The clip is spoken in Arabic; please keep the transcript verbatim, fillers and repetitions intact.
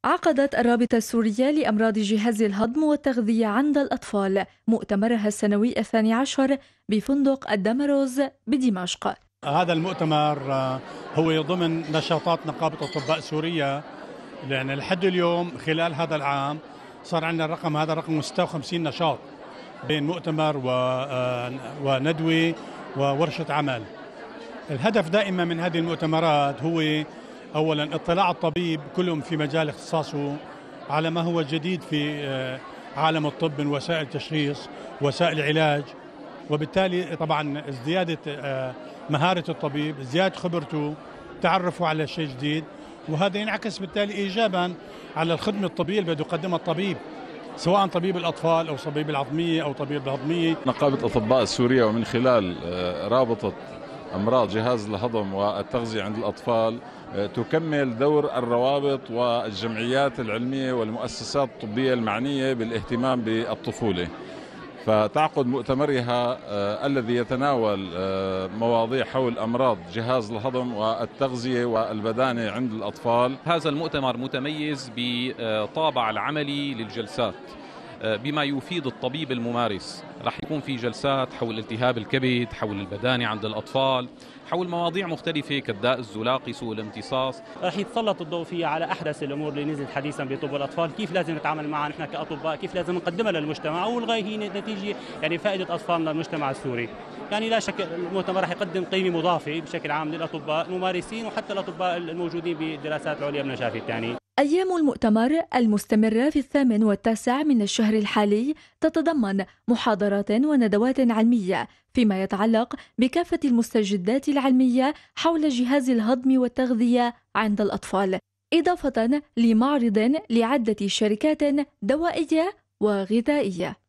عقدت الرابطة السورية لأمراض جهاز الهضم والتغذية عند الأطفال مؤتمرها السنوي الثاني عشر بفندق الدمروز بدمشق. هذا المؤتمر هو ضمن نشاطات نقابة أطباء سوريا، لأن لحد اليوم خلال هذا العام صار عندنا الرقم هذا رقم ستة وخمسين نشاط بين مؤتمر وندوة وورشة عمل. الهدف دائما من هذه المؤتمرات هو أولا اطلاع الطبيب كلهم في مجال اختصاصه على ما هو جديد في عالم الطب من وسائل تشخيص وسائل علاج، وبالتالي طبعا زيادة مهارة الطبيب، زيادة خبرته، تعرفه على شيء جديد، وهذا ينعكس بالتالي إيجابا على الخدمة الطبية اللي بده يقدمها الطبيب، سواء طبيب الأطفال أو طبيب العظمية أو طبيب الهضمية. نقابة أطباء سوريا ومن خلال رابطة أمراض جهاز الهضم والتغذية عند الأطفال تكمل دور الروابط والجمعيات العلمية والمؤسسات الطبية المعنية بالاهتمام بالطفولة، فتعقد مؤتمرها الذي يتناول مواضيع حول أمراض جهاز الهضم والتغذية والبدانة عند الأطفال. هذا المؤتمر متميز بطابع العملي للجلسات بما يفيد الطبيب الممارس. راح يكون في جلسات حول التهاب الكبد، حول البدانة عند الأطفال، حول مواضيع مختلفة كالداء الزلاقي، سوء الامتصاص. راح يتسلط الضوء فيها على أحدث الأمور اللي نزلت حديثا بطب الأطفال، كيف لازم نتعامل معها نحن كأطباء، كيف لازم نقدمها للمجتمع، والغاية هي نتيجة يعني فائدة أطفالنا للمجتمع السوري. يعني لا شك المؤتمر راح يقدم قيمة مضافة بشكل عام للأطباء الممارسين وحتى الأطباء الموجودين بالدراسات العليا بنشافة الثاني. أيام المؤتمر المستمرة في الثامن والتاسع من الشهر الحالي تتضمن محاضرات وندوات علمية فيما يتعلق بكافة المستجدات العلمية حول جهاز الهضم والتغذية عند الأطفال، إضافة لمعرض لعدة شركات دوائية وغذائية.